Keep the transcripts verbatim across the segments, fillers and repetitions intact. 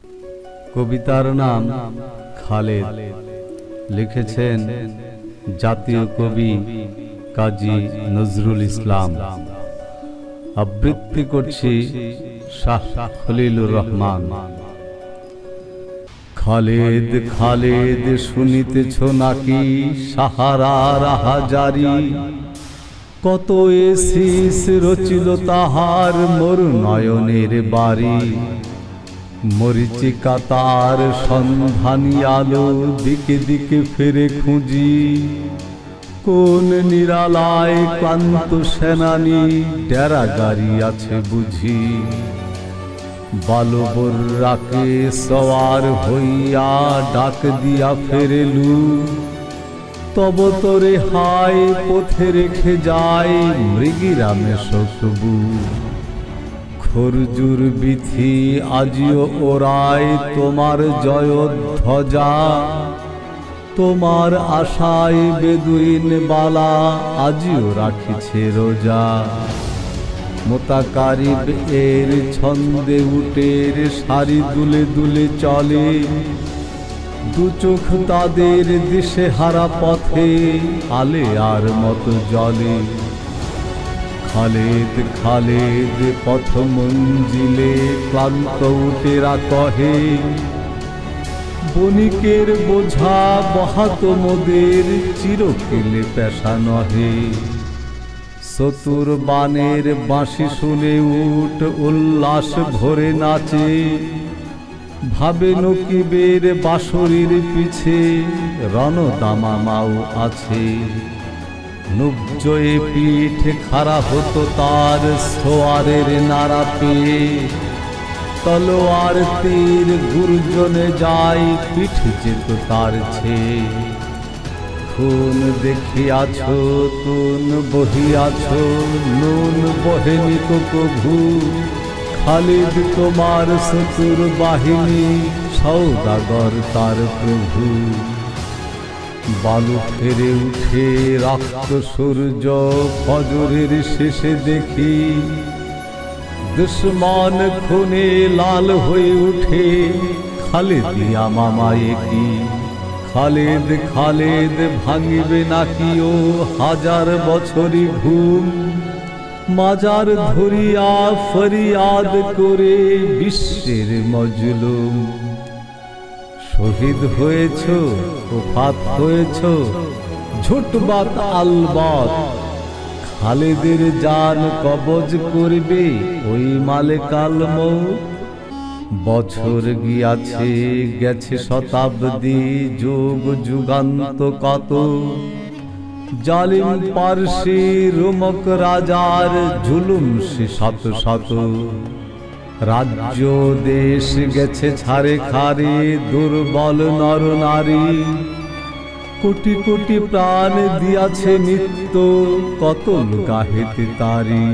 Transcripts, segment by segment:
কবিতার নাম খালেদ। লিখেছেন জাতীয় কবি কাজী নজরুল ইসলাম। আবৃত্তি করছি শাহ খলিলুর রহমান। খালেদ খালেদ শুনিতেছ নাকি সাহারার হাজারি, কত এসিস রচিল তাহার মোর নয়নের বাড়ি। মরিচিকা তার সন্ধানী আলো দিকে দিকে ফিরে খুঁজি, কোন নিরালায় ক্লান্ত সেনানী ডেরা গাড়ি আছে বুঝি। বালবর রাকে সওয়ার হইয়া ডাক দিয়া ফেরেলু, তব তোরে হায় পথে রেখে যায় মৃগিরামে শোকবু। খরজুর বিথি আজিও ওরায় তোমার জয় ধ্বজা, তোমার আশায় বেদুইন বালা আজিও রাখিছে রোজা। মোতাকারিব এর ছন্দে উটের সারি দুলে দুলে চলে, দু চোখ তাদের দিশে হারা পথে আলে আর মতো জলে। খালেদ খালেদ পথ মঞ্জিলে ক্লান্ত উটেরা কহে, বণিকের বোঝা বহাত মোদের চিরকেলে পেশা নহে। চতুর বানের বাঁশি শুনে উট উল্লাস ভরে নাচে, ভাবে নকিবের বাঁশরীর পিছে রণদামামাও আছে। নুবজয়ে পিঠ খাড়া হতো তার সোয়ারের নাড়া পেয়ে, তলোয়ার তীর গুর্জনে যায় পিঠ যেত তার ছেয়ে। খুন দেখিয়াছ তুন বহিয়াছ নুন বহেনি তো কভু, খালিদ তোমার চতুর বাহিনী সৌদাগর তার প্রভু। বালু ফেরে উঠে রক্ত সূর্য ফজরের শেষে দেখি, দুশ্মন খুনে লাল হয়ে উঠে খালেদিয়া মামায়ে কি। খালেদ খালেদ ভাঙিবে নাকিও হাজার বছরই ঘুম, মাজার ধরিয়া ফরিয়াদ করে বিশ্বের মজলুম। শহীদ হয়েছ ওফাত হয়েছ ঝুটবাত আলবাত, খালেদের জান কবজ করবে ওই মালেকাল মউত। বছর গিয়াছে গেছে শতাব্দী যুগ যুগান্ত কত, জালিম পারসি রোমক রাজার জুলুম সে শত শত। রাজ্য দেশ গেছে ছাড়ে খারে দুর্বল নর নারী, কোটি কোটি প্রাণ দিয়াছে নিত্য কতল গাহেতে তারি।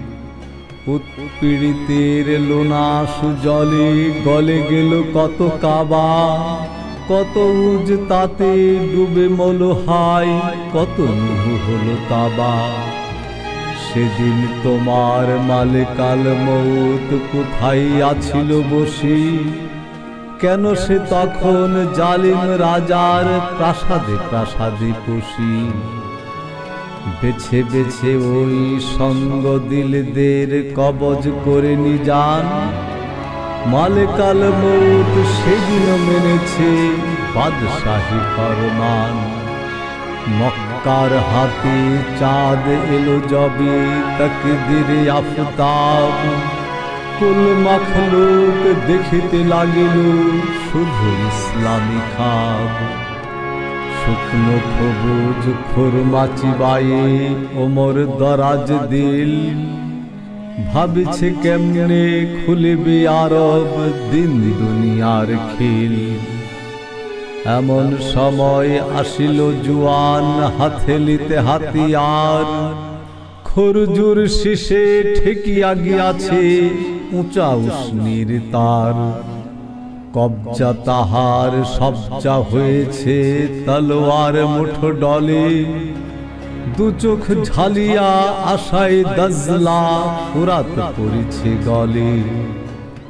উৎপীড়িতের লোনা সুজলে গলে গেল কত কাবা, কত উজ তাতে ডুবে মলহাই কত নুহু হলো তাবা। সেদিন তোমার মালেকাল মউত কোথায় আছিল বসি, কেন সে তখন জালিম রাজার প্রাসাদে প্রাসাদে পশি। বেছে বেছে ওই সঙ্গ দিলদের কবজ করে নিজান, মালেকাল মউত সেদিন মেনেছে বাদশাহী ফরমান। মক্কার হাতে চাঁদ এলো যবে তাকদীরে আফতাব, কুল মখলুক দেখিতে লাগিল শুধু ইসলামী খাব। শুকনো সবুজ খুরমা চিবায়ে ওমর দরাজ দিল, ভাবিছে কেমনে খুলিবে আরব দিন দুনিয়ার খিল। এমন সময় আসিল জুয়ান হাথেলিতে হাতিয়ার, খরজুর শীষে ঠেকিয়া গিয়াছে উঁচা উষ্ণীর তার। কবজা তাহার সবজা হয়েছে তলোয়ার মুঠো ডলে, দু চোখ ঝালিয়া আশায় দজলা ফুরাত পড়েছে গলে।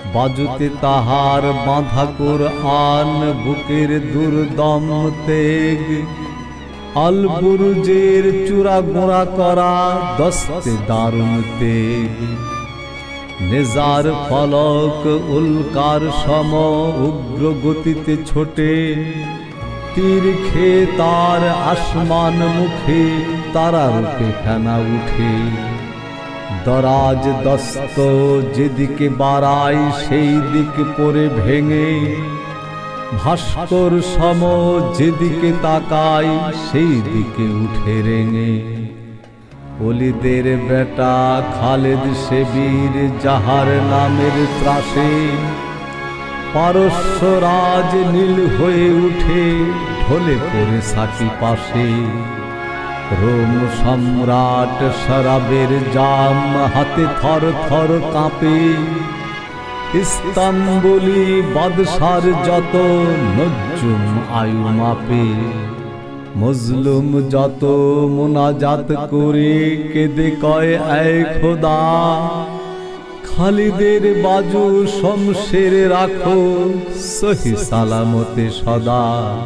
বাজুতে তাহার বাঁধা কোরআন, বুকের দুর্দম তেগ, আল বুরুজের চূড়া গোড়া করা দস্তে দারুণ তেগ। নেজার ফলক উল্কার সম উগ্র গতিতে ছোটে, তীর খেয়ে তার আসমান মুখে তারা রূপে ফেনা উঠে। দরাজ দস্ত যেদিকে বাড়াই সেই দিক পরে ভেঙে, ভাস্কর সম যেদিকে তাকাই সেই দিকে উঠে রেঙে। ওলিদের বেটা খালেদ সে বীর, যাহার নামের ত্রাসে পারস্য রাজ নীল হয়ে উঠে ঢলে পড়ে সাকি পাশে। রোম সম্রাট শরাবের জাম হাতে থর থর কাঁপে, ইস্তাম্বুলি বাদশার যত নজ্জুম আয়ু মাপে। মজলুম যত মুনাজাত করে কেঁদে কয় আয় খোদা, খালিদের বাজু শমশের রাখো সহি সালামতে সদা।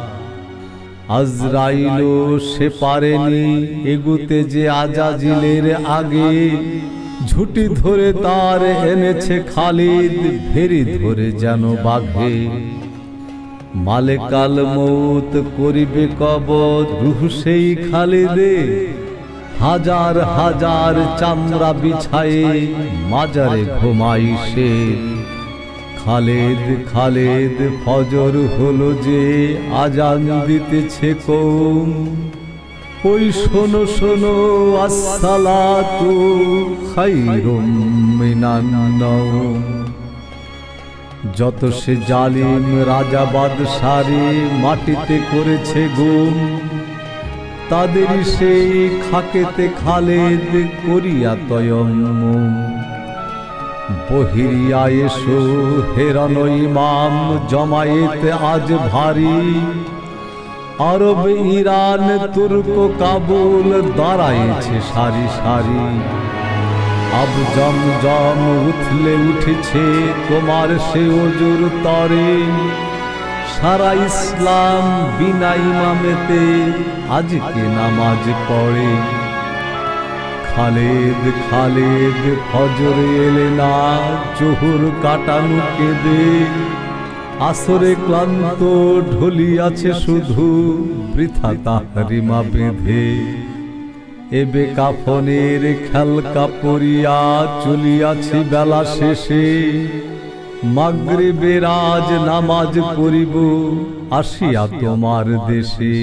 আজরাইলও সে পারেনি এগুতে যে আজাজিলের আগে, ঝুটি ধরে তার এনেছে খালিদ ভেরি ধরে যেন বাঘে। মালেকাল মৌত করিবে কবজ রুহ সেই খালিদে, হাজার হাজার চামড়া বিছায়ে মাজারে ঘুমাই সে। খালেদ খালেদ ফজর হলো যে আজান দিতেছে কৌম, ওই শোনো শোনো আসসালাতু খায়রুম মিনান নাওম। যত সে জালিম রাজা বাদশারে মাটিতে করেছে গুম, তাদেরই সেই খাকেতে খালেদ করিয়া তয়ম্মুম। বহিরিয়া এসো হেরান ইমাম, জমায়েত আজ ভারী। আরব ইরান তুর্ক কাবুল দাঁড়াইছে সারি সারি। আব জমজম উথলে উঠেছে তোমার সে ওজুর তরে। সারা ইসলাম বিনা ইমামেতে আজকে নামাজ পড়ে। খালেদ খালেদ ফজর এলে না, জোহর কাটানো কেঁদে। আসরে ক্লান্ত ঢলিয়াছে শুধু বৃথা তাহরিমা বেঁধে। এবে কাফনের খেলকা পরিয়া চলিয়াছি বেলা শেষে। মাগরিবের আজ নামাজ পড়িব আসিয়া তোমার দেশে।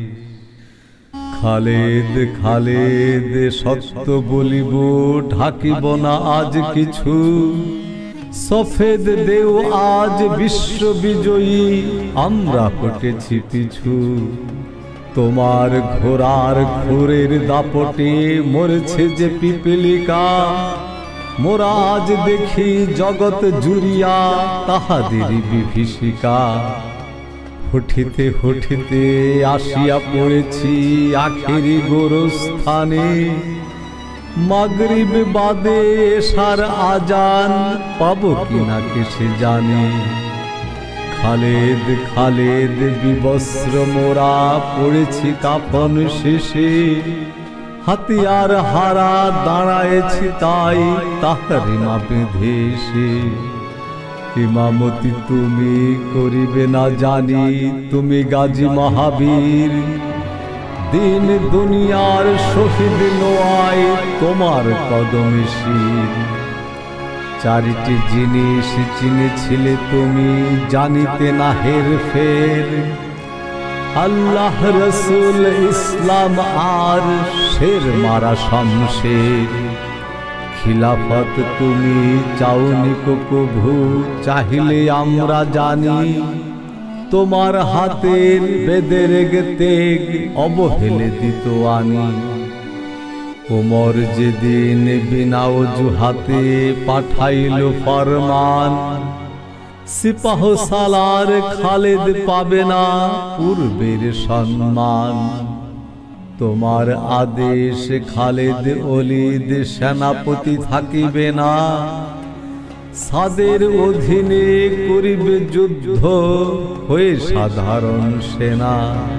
খালেদ খালেদ সত্য বলিব ঢাকিব না আজ কিছু। সফেদ দেও আজ বিশ্ব বিজয়ী, আমরা হটেছি পিছু। তোমার ঘোড়ার ঘোরের দাপটে মরেছে যে পিপলিকা। মোরা আজ দেখি জগৎ জুড়িয়া তাহাদেরই বিভীষিকা। হঠিতে হঠিতে আসিয়া পড়েছি আখেরি গোরস্থানে। মাগরিব বাদে এশার আজান পাব কিনা কে সে জানে। খালেদ খালেদ বিবস্ত্র মোরা পড়েছি কাফন শেষে। হাতিয়ার হারা দাঁড়ায়েছি তাই তাহরিমা বেঁধে এসে। ইমামতি তুমি করিবে না জানি, তুমি গাজী মহাবীর। দিন দুনিয়ার শহীদ নোয়াই তোমার কদমে শির। চারিটি জিনিস চিনেছিলে তুমি, জানিতে না হের ফের। আল্লাহ রসুল ইসলাম আর শের মারা শমশের। খিলাফত তুমি চাওনি কভু, চাহিলে আমরা জানি। তোমার হাতের বেদের তেগ অবহেলে দিত আনি। ওমর যেদিন বিনা অজুহাতে পাঠাইল ফরমান। সিপাহ সালার খালেদ পাবে না পূর্বের সম্মান। তোমার আদেশ খালেদ ওলিদ সেনাপতি থাকিবে না। সাদের অধীনে করিবে যুদ্ধ হয়ে সাধারণ সেনা।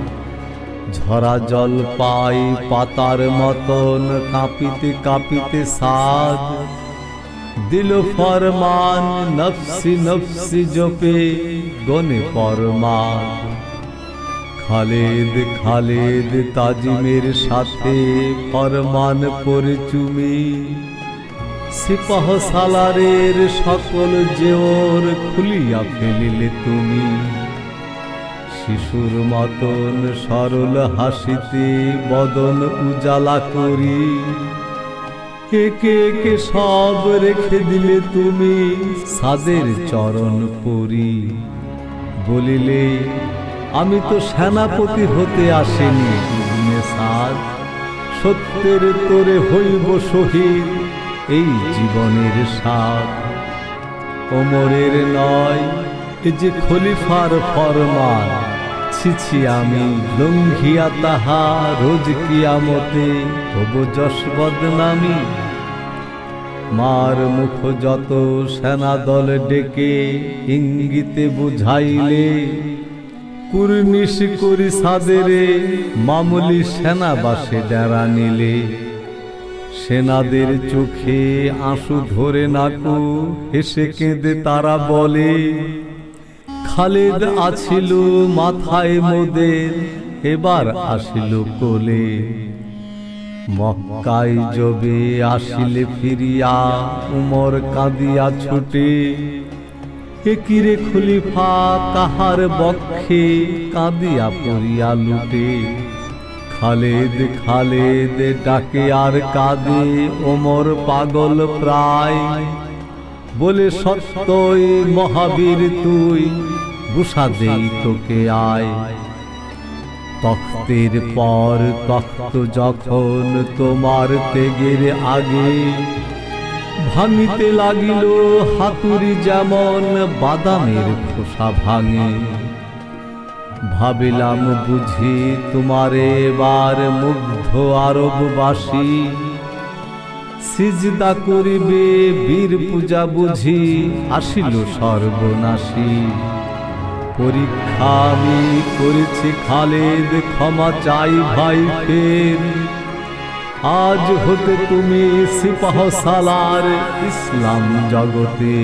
ঝরা জল পাই পাতার মতন কাঁপিতে কাঁপিতে সাদ, দিল ফরমান নফসি নফসি জপে গনে পরমান। খালেদ খালেদ তাজিমের সাথে ফরমান পরে চুমি, সিপাহ সালারের সকল জেওর খুলিয়া ফেলিলে তুমি। শিশুর মতন সরল হাসিতে বদন উজালা করি, একে একে সব রেখে দিলে তুমি সাদের চরণ পরি। বলিলে আমি তো সেনাপতি হতে আসেনি ইবনে সাদ, সত্যের তোরে হইব শহীদ এই জীবনের স্বাদ। ওমরের নয় এ যে খলিফার ফরমান, ছিছি আমি লঙ্ঘিয়া তাহা রোজ কিয়ামতে হব যশ বদনামি। মার মুখ যত সেনা দল ডেকে ইঙ্গিতে বুঝাইলে, কুর্নিশ করি সাদেরে মামুলি সেনাবাসে ডেরা নিলে। সেনাদের চোখে আঁসু ধরে নাকু হেসে কেঁদে তারা বলে, খালেদ আছিল মাথায় মোদের এবার আসিল কোলে। মক্কায় যবে আসিলে ফিরিয়া উমর কাঁদিয়া ছুটে, একিরে খলিফা কাহার বক্ষে কাঁদিয়া পড়িয়া লুটে। খালেদ খালেদ ডাকে আর কাঁদে ওমর পাগল প্রায়, বলে সত্যই মহাবীর তুই বুসা দেই তোকে আয়। তখ্তের পর তখ্ত যখন তোমার তেগের আগে, ভাঙিতে লাগিল হাতুড়ি যেমন বাদামের খোসা ভাঙে। ভাবিলাম বুঝি তোমারে এবার মুগ্ধ আরববাসী, সিজদা করিবে বীর পূজা বুঝি আসিল সর্বনাশী। পরীক্ষা আমি করেছি খালেদ ক্ষমা চাই ভাই ফের, আজ হতে তুমি সিপাহ সালার ইসলাম জগতে।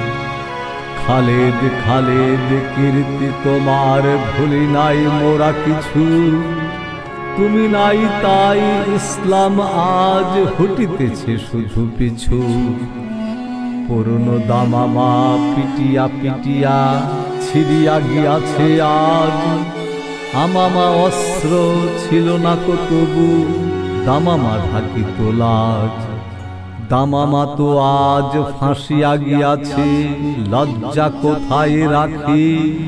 খালেদ খালেদ কীর্তি তোমার ভুলি নাই মোরা কিছু, তুমি নাই তাই ইসলাম আজ হুটিতেছে শুধু পিছু। পুরনো দামামা পিটিয়া পিটিয়া ছিড়িয়া গিয়াছে আজ, আমামা অস্ত্র ছিল না কো তবু দামামা ঢাকিত লাজ। দামামা তো আজ ফাঁসিয়া গিয়াছে লজ্জা কোথায় রাখি,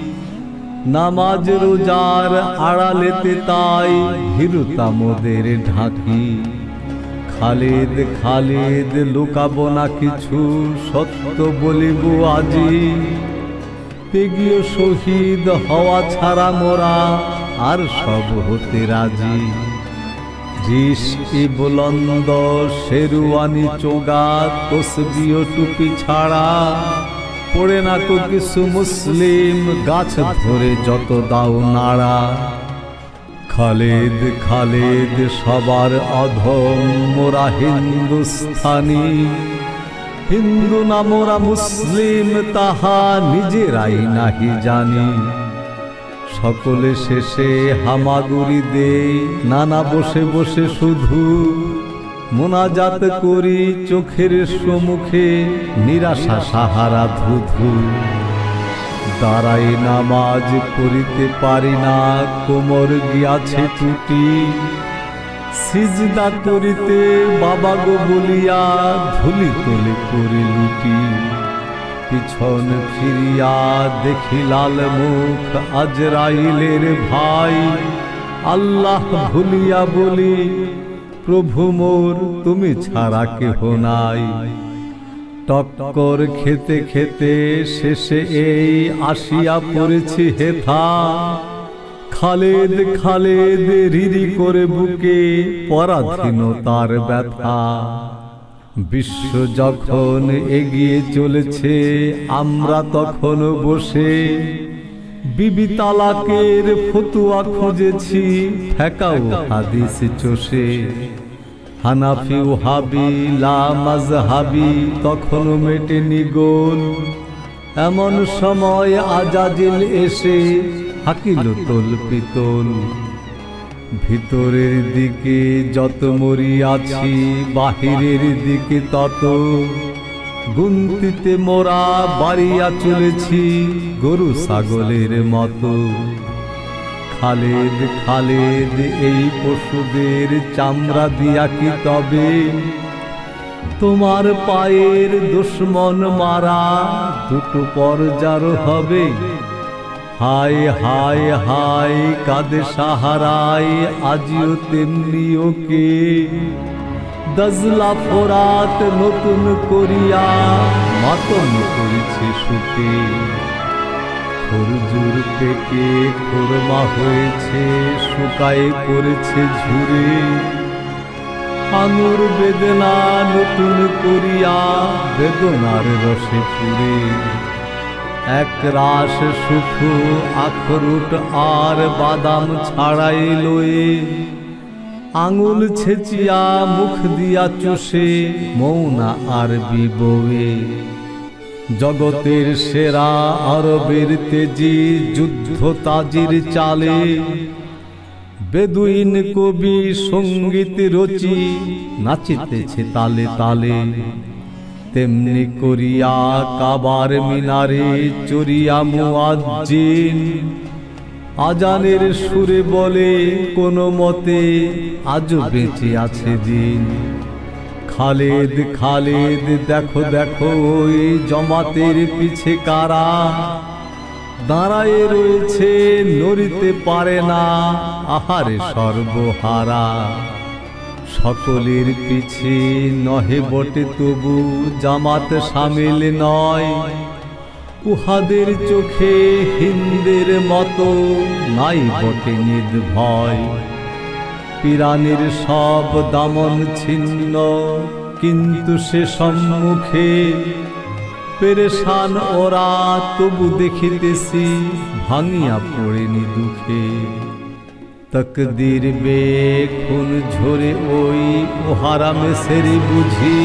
নামাজ রোজার আড়ালেতে তাই ভীরুতা মোদের ঢাকি। খালেদ খালেদ লুকাবো না কিছু সত্য বলিব আজি, তেগীয় শহীদ হওয়া ছাড়া মোরা আর সব হতে রাজি। রিস ই বুলন্দ শেরওয়ানি চোগা তসবিহ টুপি ছাড়া, পড়ে না তো কিছু মুসলিম গাছ ধরে যত দাও নাড়া। খালেদ খালেদ সবার অধম মোরা হিন্দুস্থানি, হিন্দু না মোরা মুসলিম তাহা নিজেরাই নাহি জানি। সকলে শেষে হামাগুড়ি দে নানা বসে বসে শুধু, মোনাজাত করি চোখের সম্মুখে নিরাশা সাহারা ধুধু। দাঁড়াই নামাজ পড়িতে পারি না কোমর গিয়াছে টুটি, সিজদা করিতে বাবা গো বলিয়া ধুলি তোলে করে লুটি। পিছন ফিরিয়া দেখি লাল মুখ আজরাইলের ভাই, আল্লাহ ভুলিয়া বলি প্রভু মোর তুমি ছাড়া কেহ নাই। টক্কর খেতে খেতে শেষে এই আসিয়া পড়েছি হেথা, খালেদ খালেদ রিরি করে বুকে পরাধীনতার ব্যথা। বিশ্ব যখন এগিয়ে চলেছে আমরা তখন বসে বিবি তালাকের ফতুয়া খুঁজেছি ফেকাও হাদিস চষে। হানাফি ওয়াহাবি লা মাযহাবি তখন মেটেনি গোল, এমন সময় আজাজিল এসে হাকিল তোল পিতল। ভিতরের দিকে যত মরিয়াছি বাহিরের দিকে তত, গুনতিতে মোরা বাড়িয়া চলেছি গরু ছাগলের মতো। খালেদ খালেদ এই পশুদের চামড়া দিয়া কি তবে তোমার পায়ের দুশ্মন মারা দুটো পরজার হবে? হায় হায় হায় কাঁদে সাহারায় আজিও তেমনি ওকে, দজলা ফোরাত নতুন করিয়া মাতম করেছে সুখে। খরজুর পেকে খোরমা হয়েছে শুকায় পড়েছে ঝুরে, আঙুর বেদনা নতুন করিয়া বেদনার রসে পুরে। এক রাস সুখ আখরুট আর বাদাম ছাড়াই লয়ে, আঙুল ছেচিয়া মুখ দিয়া চুষে মৌনা আরবি বউয়ে। জগতের সেরা আরবের তেজি যুদ্ধ তাজির চালে, বেদুইন কবি সঙ্গীত রচি নাচিতেছে তালে তালে। তেমনি করিয়া কাবার মিনারে চরিয়া মুয়াজ্জিন, আজানের সুরে বলে কোনো মতে আজও বেঁচে আছে দিন। খালেদ খালেদ দেখো দেখো ওই জমাতের পিছে কারা, দাঁড়ায়ে রয়েছে নড়িতে পারে না আহারে সর্বহারা। সকলের পিছে নহে বটে তবু জামাত শামিল নয়, উহাদের চোখে হিন্দের মতো নাই বটে নির্ভয়। পিরানের সব দামন ছিন্ন কিন্তু সে সম্মুখে, পেরেশান ওরা তবু দেখিতেছি ভাঙিয়া পড়েনি দুঃখে। তকদির বেখুন ঝরে ওই ওহারা মেসেরি বুঝি,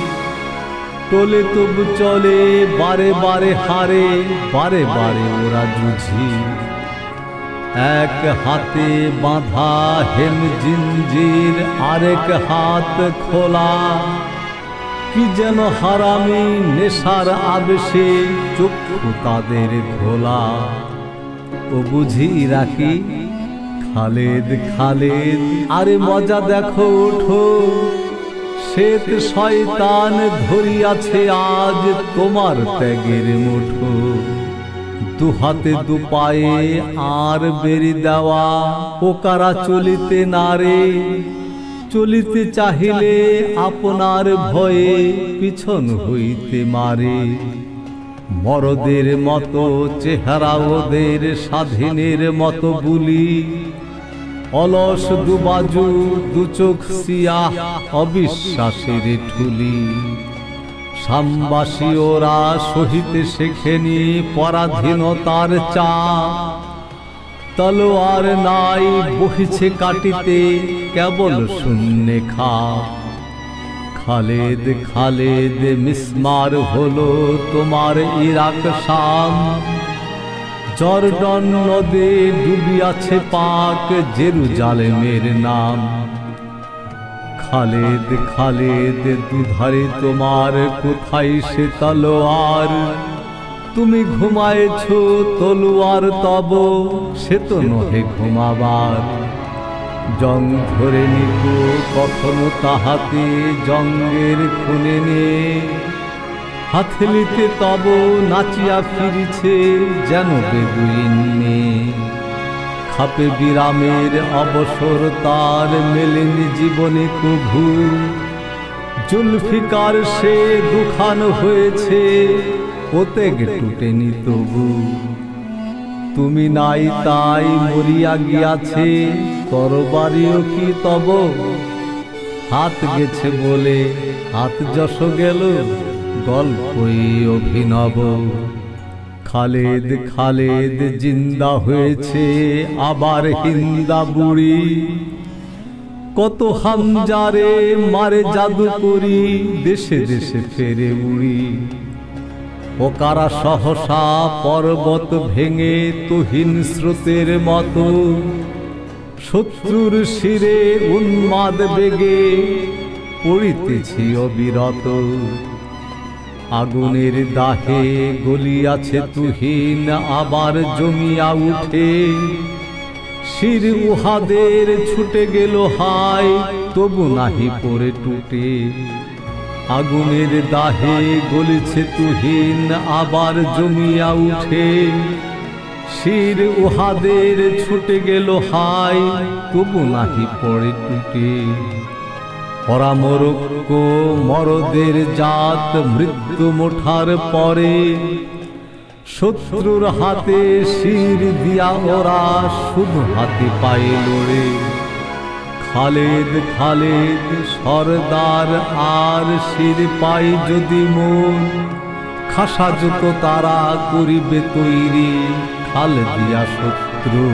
টোলে তবু চলে বারে বারে হারে বারে বারে ওরা জুঝি। এক হাতে বাঁধা হেম জিঞ্জির আরেক হাত খোলা, কি যেন হারামি নেশার আবেশে চক্ষু তাদের ঘোলা। ও বুঝি রাখি খালেদ খালেদ আরে মজা দেখো ওঠো, শ্বেত শয়তান ধরিয়াছে আজ তোমার ত্যাগের মুঠো। দু হাতে দু পায়ে আর বেরি দেওয়া পোকারা চলিতে নারে, চলিতে চাহিলে আপনার ভয়ে পিছন হইতে মারে। মরদের মতো চেহারা ওদের স্বাধীনের মতো বুলি, অলস দুবাজু দু চোখ সিয়াহ অবিশ্বাসের ঠুলি। সামবাসী ওরা সহিতে শেখেনি পরাধীনতার চাপ, তলোয়ার নাই বহিছে কাটিতে কেবল শূন্যে খাপ। খালেদ খালেদ মিসমার হলো তোমার ইরাক শাম, জর্ডন নদে ডুবিয়াছে পাক জেরুজালেমের নাম। খালেদ খালেদ দুধারে তোমার কোথায় সে তলোয়ার, তুমি ঘুমায়েছ তলোয়ার তব সে তো নহে ঘুমাবার। জং ধরে নিকো কখনো তাহাতে জঙ্গের খুনে নে, হাতলিতে তব নাচিয়া ফিরিছে যেন বেদুইন মেয়ে। খাপে বিরামের অবসর তার মেলেনি জীবনে কভু, জুলফিকার সে দুখান হয়েছে ওতেগ টুটেনি তবু। তুমি নাই তাই মরিয়া গিয়াছে তরবারিও কি তব, হাত গেছে বলে হাত যশ গেল গল্পই অভিনব। খালেদ খালেদ জিন্দা হয়েছে আবার হিন্দা বুড়ি, কত হামজারে মারে জাদু করি দেশে দেশে ফেরে উড়ি। ও কারা সহসা পর্বত ভেঙে তুহিন স্রোতের মতো, শত্রুর শিরে উন্মাদ বেগে পড়িতেছি অবিরত। আগুনের দাহে গলিয়াছে তুহিন আবার জমিয়া উঠে, শির উহাদের ছুটে গেল হায় তবু নাহি পড়ে টুটে। আগুনের দাহে গলিছে তুহিন আবার জমিয়া উঠে, শির উহাদের ছুটে গেল হায় তবু নাহি পড়ে টুটে। পরামরক্য মরদের জাত মৃত্যু মোঠার পরে, শত্রুর হাতে শির দিয়া ওরা শুধু হাতে পায়ে লড়ে। খালেদ খালেদ সরদার আর শির পাই যদি মন, খাসা যত তারা করিবে তৈরি খাল দিয়া শত্রু।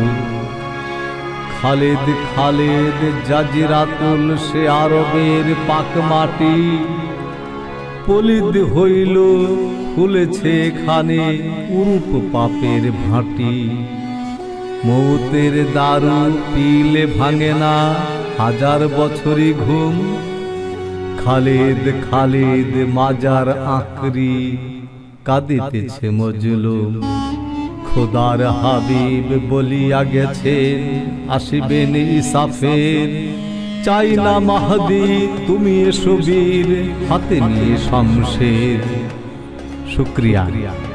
খালেদ খালেদ জাজিরাতুল সে আরবের পাক মাটি, পলিদ হইল খুলেছে এখানে উরূপ পাপের ভাটি। মৌতের দারু পিলে ভাঙে না হাজার বছরই ঘুম, খালেদ খালেদ মাজার আঁকড়ি কাঁদিতেছে মজলুম। খোদার হাবিব বলিয়া গেছেন আসিবেন ইসাফের, চাই না মাহদি তুমি এসো বীর হাতে নিয়ে শমশের। শুকরিয়া।